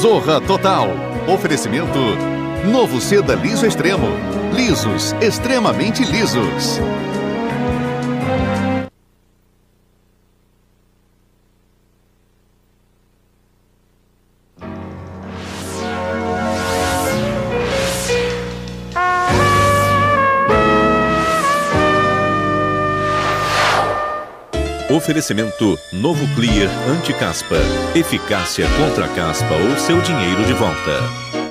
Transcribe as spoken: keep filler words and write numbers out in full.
Zorra Total. Oferecimento novo Seda Liso Extremo. Lisos, extremamente lisos. Oferecimento Novo Clear Anti-Caspa. Eficácia contra a caspa ou seu dinheiro de volta.